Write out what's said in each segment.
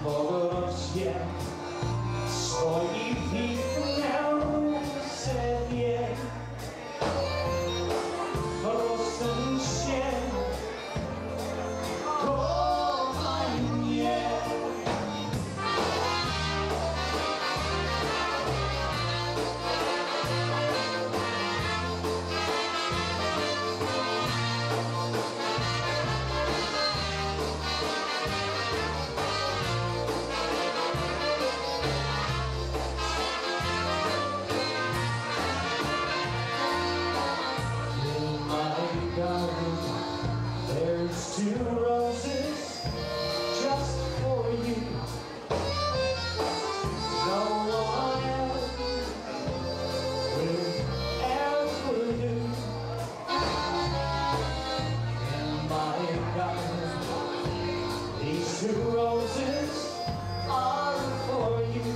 powrocie swoich miał sobie. Proszę się, kochaj mnie. There's 2 roses just for you. No one else will ever do. In my garden, these 2 roses are for you.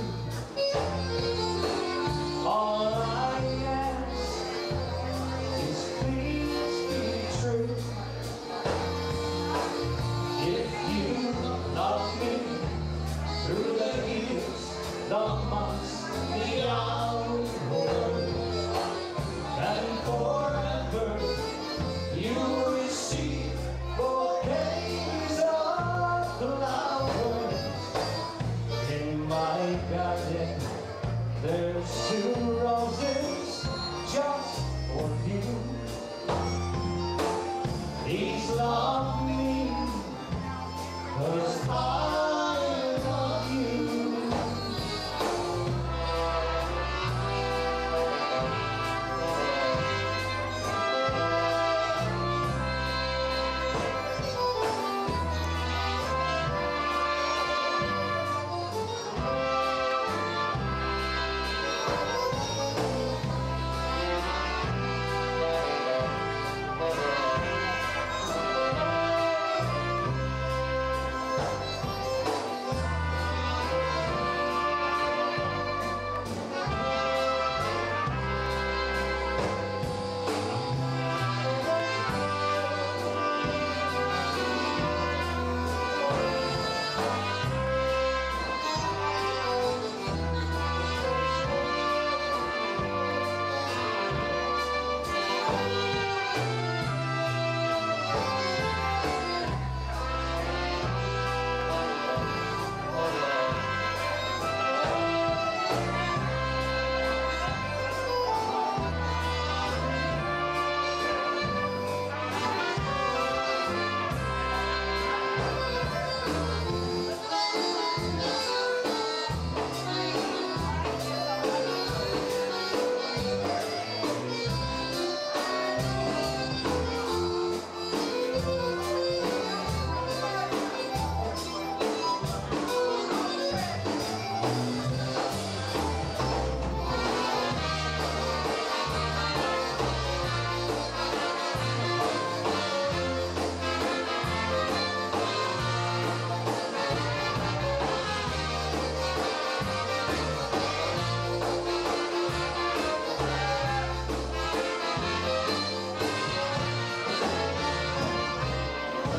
All I ask is please be true. If you love me through the years, the months, the hours, and forever, you will receive bouquets of flowers. In my garden, there's 2 roses just for you. Please love me, 'cause I love you.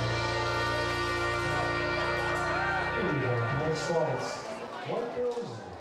Next slides. What goes